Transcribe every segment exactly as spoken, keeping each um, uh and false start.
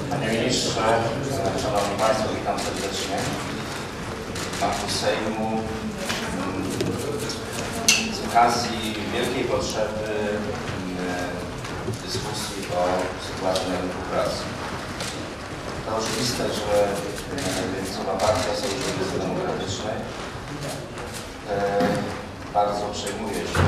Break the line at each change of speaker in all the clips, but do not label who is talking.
Panie Ministrze, Szanowni Państwo, witam serdecznie. Marku Sejmu, z okazji wielkiej potrzeby dyskusji o sytuacji na rynku pracy. To oczywiste, że lewicowa partia Sojuszu Demokratycznej bardzo przejmuje się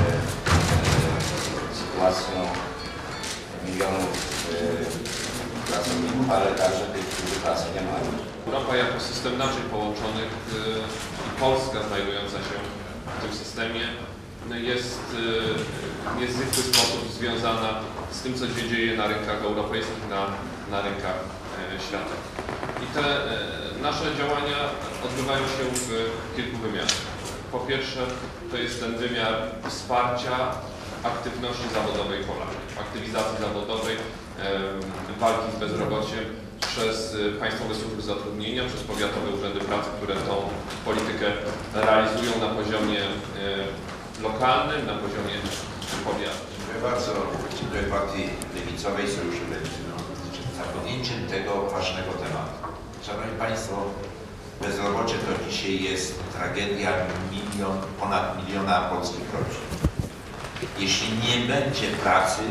sytuacją milionów pracowników, ale także tych, którzy pracy nie mają.
Europa jako system naczyń połączonych i Polska znajdująca się w tym systemie jest w niezwykły sposób związana z tym, co się dzieje na rynkach europejskich, na, na rynkach świata. I te nasze działania odbywają się w kilku wymiarach. Po pierwsze, to jest ten wymiar wsparcia aktywności zawodowej Polaków, aktywizacji zawodowej, walki z bezrobociem przez Państwowe Służby Zatrudnienia, przez powiatowe urzędy pracy, które tą politykę realizują na poziomie lokalnym, na poziomie powiatu.
Dziękuję bardzo. Dziękuję Partii Lewicowej, Sojuszu Lewicy za podjęciem tego ważnego tematu. Szanowni Państwo, bezrobocie to dzisiaj jest tragedia milion, ponad miliona polskich rodzin. Jeśli nie będzie pracy,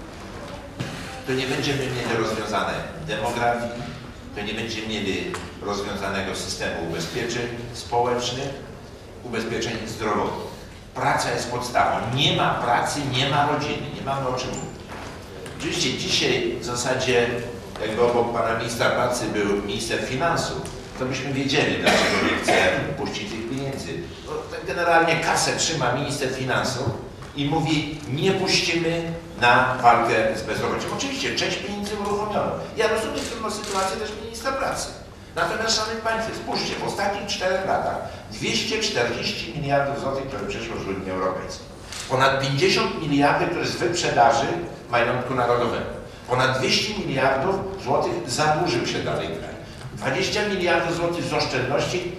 to nie będziemy mieli rozwiązane demografii, to nie będziemy mieli rozwiązanego systemu ubezpieczeń społecznych, ubezpieczeń zdrowotnych. Praca jest podstawą. Nie ma pracy, nie ma rodziny, nie mamy o czym mówić. Oczywiście dzisiaj w zasadzie, jakby obok pana ministra pracy był minister finansów, to byśmy wiedzieli, dlaczego nie chce puścić tych pieniędzy. Bo generalnie kasę trzyma minister finansów i mówi, nie puścimy na walkę z bezrobociem. Oczywiście część pieniędzy uruchomiono. Ja rozumiem trudną sytuację też ministra pracy. Natomiast, szanowni Państwo, spójrzcie, w ostatnich czterech latach dwieście czterdzieści miliardów złotych, które przyszło z Unii Europejskiej. Ponad pięćdziesiąt miliardów, które z wyprzedaży majątku narodowego. Ponad dwieście miliardów złotych zadłużył się dalej kraj. dwadzieścia miliardów złotych z oszczędności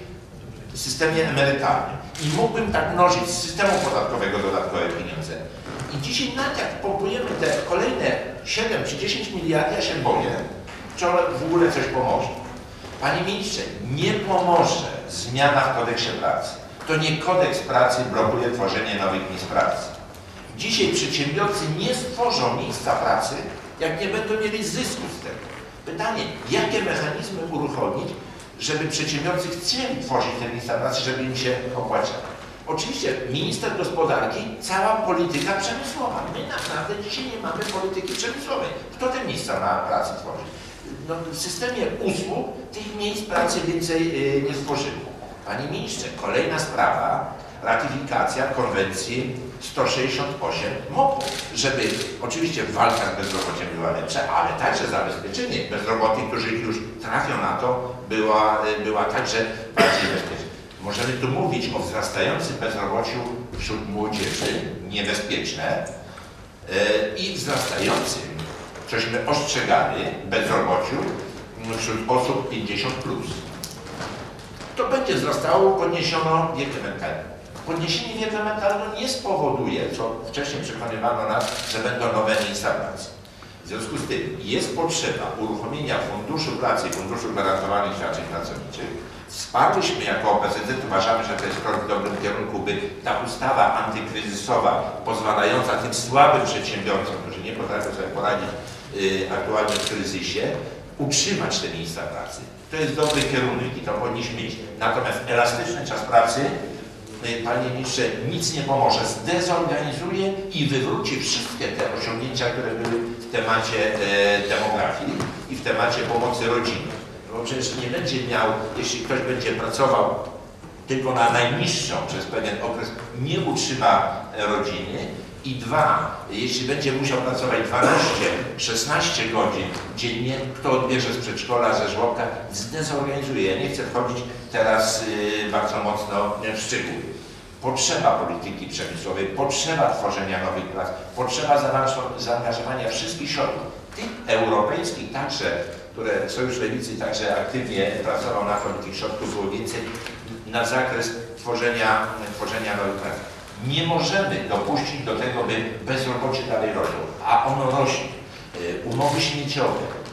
w systemie emerytalnym. I mógłbym tak mnożyć z systemu podatkowego dodatkowe pieniądze. I dzisiaj nawet jak pompujemy te kolejne siedem czy dziesięć miliardów, ja się boję, czy w ogóle coś pomoże. Panie ministrze, nie pomoże zmiana w kodeksie pracy. To nie kodeks pracy blokuje tworzenie nowych miejsc pracy. Dzisiaj przedsiębiorcy nie stworzą miejsca pracy, jak nie będą mieli zysku z tego. Pytanie, jakie mechanizmy uruchomić, żeby przedsiębiorcy chcieli tworzyć te miejsca pracy, żeby im się opłacało. Oczywiście minister gospodarki, cała polityka przemysłowa. My naprawdę dzisiaj nie mamy polityki przemysłowej. Kto te miejsca na pracy tworzy? No, w systemie usług tych miejsc pracy więcej yy, nie stworzyło. Panie ministrze, kolejna sprawa, ratyfikacja konwencji sto sześćdziesiąt osiem M O P u, żeby oczywiście walka z bezrobociem była lepsza, ale także zabezpieczenie bezrobotnych, którzy już trafią na to, była, była także bardziej bezpieczna. Możemy tu mówić o wzrastającym bezrobociu wśród młodzieży, niebezpieczne, yy, i wzrastającym, cośmy ostrzegali, bezrobociu wśród osób pięćdziesiąt plus. To będzie wzrastało, podniesiono wiek emerytalny. Podniesienie wieku emerytalnego nie spowoduje, co wcześniej przekonywano nas, że będą nowe miejsca pracy. W związku z tym jest potrzeba uruchomienia Funduszu Pracy i Funduszu Gwarantowanych Świadczeń Pracowniczych. Wsparliśmy jako O P Z Z, uważamy, że to jest krok w dobrym kierunku, by ta ustawa antykryzysowa pozwalająca tym słabym przedsiębiorcom, którzy nie potrafią sobie poradzić yy, aktualnie w kryzysie, utrzymać te miejsca pracy. To jest dobry kierunek i to powinniśmy mieć. Natomiast elastyczny czas pracy, panie ministrze, nic nie pomoże. Zdezorganizuje i wywróci wszystkie te osiągnięcia, które były w temacie e, demografii i w temacie pomocy rodzinie. Bo przecież nie będzie miał, jeśli ktoś będzie pracował tylko na najniższą przez pewien okres, nie utrzyma rodziny. I dwa, jeśli będzie musiał pracować dwanaście szesnaście godzin dziennie, kto odbierze z przedszkola, ze żłobka, zdezorganizuje. Ja nie chcę wchodzić teraz yy, bardzo mocno w szczegóły. Potrzeba polityki przemysłowej, potrzeba tworzenia nowych prac, potrzeba zaangażowania wszystkich środków, tych europejskich także, które Sojusz Lewicy także aktywnie pracował na to, by tych środków było więcej, na zakres tworzenia, tworzenia nowych prac. Nie możemy dopuścić do tego, by bezrobocie dalej rosło, a ono rośnie. Umowy śmieciowe,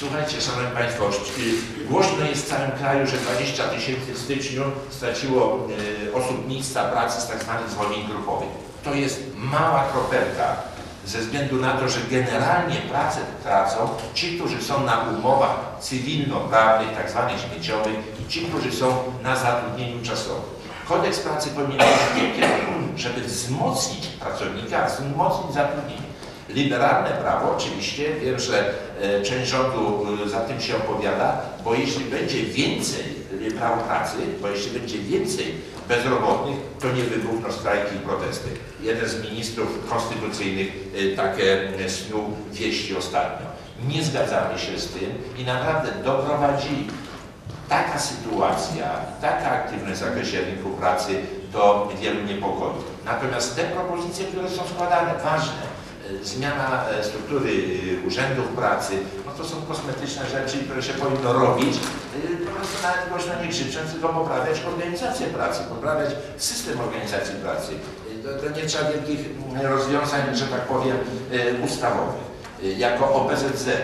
Słuchajcie, Szanowni Państwo, głośno jest w całym kraju, że dwadzieścia tysięcy w styczniu straciło y, osób miejsca pracy z tak zwanych zwolnień grupowych. To jest mała kropelka, ze względu na to, że generalnie pracę tracą ci, którzy są na umowach cywilnoprawnych, tak zwanych śmieciowych, i ci, którzy są na zatrudnieniu czasowym. Kodeks pracy powinien być w tym kierunku, żeby wzmocnić pracownika, wzmocnić zatrudnienie. Liberalne prawo, oczywiście, wiem, że e, część rządu e, za tym się opowiada, bo jeśli będzie więcej praw pracy, bo jeśli będzie więcej bezrobotnych, to nie wybuchną strajki i protesty. Jeden z ministrów konstytucyjnych e, takie snuł wieści ostatnio. Nie zgadzamy się z tym i naprawdę doprowadzi taka sytuacja, taka aktywność w zakresie rynku pracy do wielu niepokoi. Natomiast te propozycje, które są składane, ważne, zmiana struktury urzędów pracy, no to są kosmetyczne rzeczy, które się powinno robić, po prostu nawet głośno nie krzycząc, tylko poprawiać organizację pracy, poprawiać system organizacji pracy. To, to nie trzeba wielkich rozwiązań, że tak powiem, ustawowych. Jako O P Z Z,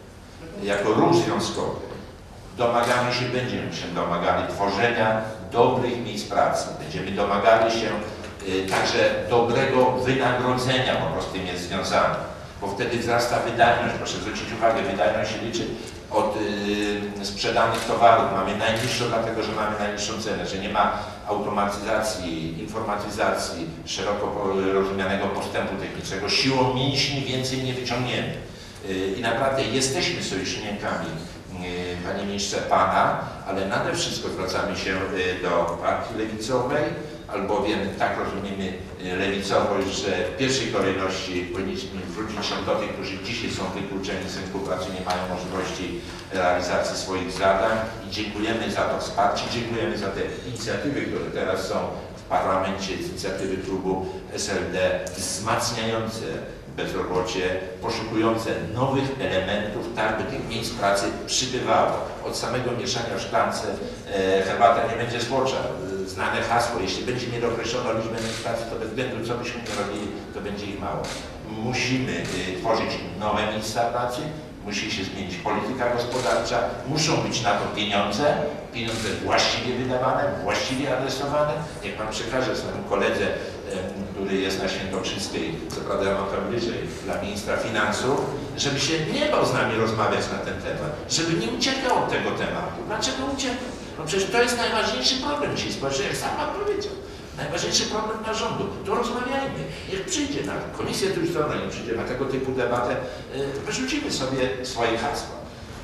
jako ruch związkowy domagamy się, będziemy się domagali tworzenia dobrych miejsc pracy, będziemy domagali się także dobrego wynagrodzenia po prostu tym jest związane, bo wtedy wzrasta wydajność. Proszę zwrócić uwagę, wydajność się liczy od yy, sprzedanych towarów. Mamy najniższą, dlatego że mamy najniższą cenę, że nie ma automatyzacji, informatyzacji, szeroko rozumianego postępu technicznego. Siłą mięśni więcej nie wyciągniemy. Yy, I naprawdę jesteśmy sojusznikami, yy, Panie Ministrze, Pana, ale nade wszystko zwracamy się yy, do partii lewicowej, albowiem tak rozumiemy lewicowość, że w pierwszej kolejności powinniśmy zwrócić się do tych, którzy dzisiaj są wykluczeni z rynku pracy, nie mają możliwości realizacji swoich zadań i dziękujemy za to wsparcie, dziękujemy za te inicjatywy, które teraz są w parlamencie, z inicjatywy klubu S L D, wzmacniające bezrobocie, poszukujące nowych elementów, tak by tych miejsc pracy przybywało. Od samego mieszania w szklance e, herbata nie będzie słodza. Znane hasło, jeśli będzie niedookreślono liczbę miejsc pracy, to bez względu co byśmy nie robili, to będzie ich mało. Musimy y, tworzyć nowe miejsca pracy, musi się zmienić polityka gospodarcza, muszą być na to pieniądze, pieniądze właściwie wydawane, właściwie adresowane. Niech Pan przekaże swojemu koledze, y, który jest na Świętokrzyskiej, co prawda ja mam tam bliżej, dla ministra finansów, żeby się nie bał z nami rozmawiać na ten temat, żeby nie uciekał od tego tematu. Dlaczego uciekał? No przecież to jest najważniejszy problem dzisiaj społeczny, jak sam Pan powiedział. Najważniejszy problem dla rządu. To rozmawiajmy. Niech przyjdzie na komisję trójstronną, nie przyjdzie na tego typu debatę, yy, wyrzucimy sobie swoje hasła.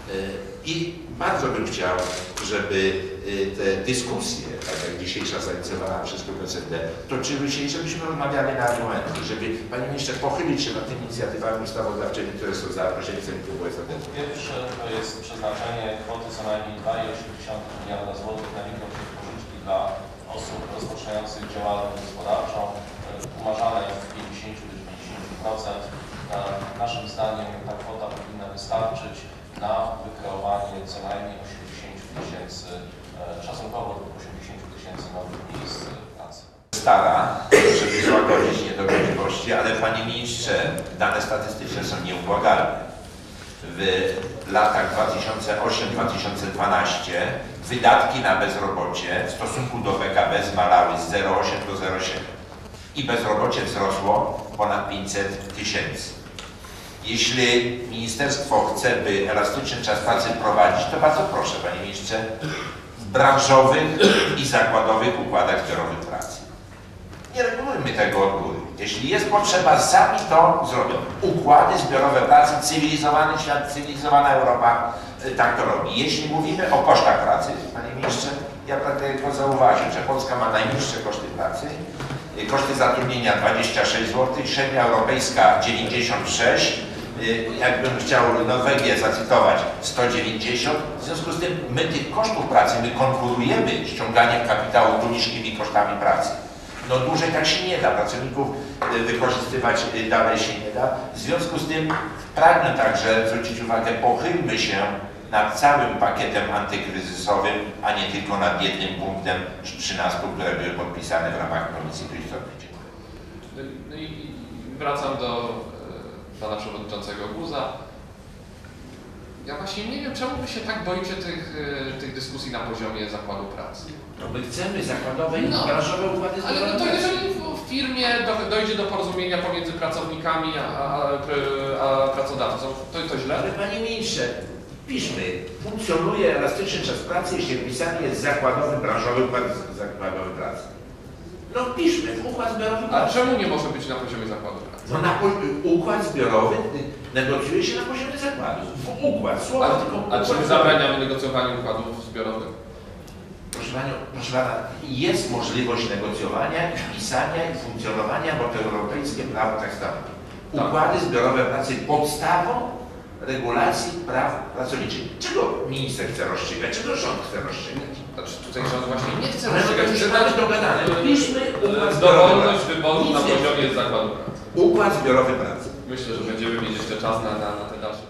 Yy, I bardzo bym chciał, żeby yy, te dyskusje, tak jak dzisiejsza zainicjowana przez klub S L D, toczyły się i żebyśmy rozmawiali na argumenty, żeby, Panie Ministrze, pochylić się nad tymi inicjatywami ustawodawczymi, które są za pośrednictwem klubu S L D.
Pierwsze to jest przeznaczenie kwoty co najmniej dwa i osiem miliarda złotych na mikropożyczki dla osób rozpoczynających działalność gospodarczą. Umarzana jest z pięćdziesięciu do dziewięćdziesięciu procent. Naszym zdaniem ta kwota powinna wystarczyć na wykreowanie co najmniej osiemdziesięciu tysięcy, szacunkowo osiemdziesięciu tysięcy nowych miejsc pracy.
Stara, żeby złagodzić niedogodności, ale Panie Ministrze, dane statystyczne są nieubłagalne. W latach dwa tysiące ósmym do dwa tysiące dwunastego wydatki na bezrobocie w stosunku do P K B zmalały z zero przecinek osiem do zero przecinek siedem i bezrobocie wzrosło ponad pięćset tysięcy. Jeśli ministerstwo chce, by elastyczny czas pracy prowadzić, to bardzo proszę, Panie Ministrze, w branżowych i zakładowych układach zbiorowych pracy. Nie regulujmy tego od góry. Jeśli jest potrzeba, sami to zrobią. Układy zbiorowe pracy, cywilizowany świat, cywilizowana Europa tak to robi. Jeśli mówimy o kosztach pracy, Panie Ministrze, ja pragnę tylko zauważyć, że Polska ma najniższe koszty pracy, koszty zatrudnienia dwadzieścia sześć złotych, średnia europejska dziewięćdziesiąt sześć, jakbym chciał Norwegię zacytować, sto dziewięćdziesiąt. W związku z tym my tych kosztów pracy, my konkurujemy ściąganiem kapitału tu niskimi kosztami pracy. No dłużej tak się nie da, pracowników wykorzystywać dalej się nie da. W związku z tym pragnę także zwrócić uwagę, pochylmy się nad całym pakietem antykryzysowym, a nie tylko nad jednym punktem z trzynastu, które były podpisane w ramach Komisji Trójstronnej.
No i wracam do Pana Przewodniczącego Guza. Ja właśnie nie wiem, czemu wy się tak boicie tych, e, tych dyskusji na poziomie zakładu pracy.
No my chcemy zakładowe i
No,
branżowe układy
Ale
zbiorowe
no to
pracy.
jeżeli w w firmie do, dojdzie do porozumienia pomiędzy pracownikami a, a, a, a pracodawcą, to, to źle?
Ale panie ministrze, piszmy, funkcjonuje elastyczny czas pracy, jeśli wpisany jest zakładowy, branżowy układ zakładowy pracy. No piszmy, układ zbiorowy
A
pracy.
czemu nie może być na poziomie zakładu pracy?
No na po- układ zbiorowy negocjuje się na poziomie zakładu. Układ, słowa
A,
tylko
a
układ
czy my
zbiorowy.
zabraniamy negocjowania układów zbiorowych?
Proszę Panią, proszę Pana, jest możliwość negocjowania, pisania i funkcjonowania, bo to europejskie prawo tak samo. Układy zbiorowe pracy podstawą regulacji praw pracowniczych. Czego minister chce rozstrzygać? Czego rząd chce rozstrzygać?
Znaczy tutaj rząd właśnie nie chce
Ale my
rozstrzygać,
to
chce
już
dać
mamy dogadane. Piszmy układ
e,
zbiorowy
dowolność
pracy.
wyboru
Nic
na
więcej.
poziomie zakładu pracy.
Układ zbiorowy pracy.
Myślę, że będziemy mieć jeszcze czas na, na, na te dalsze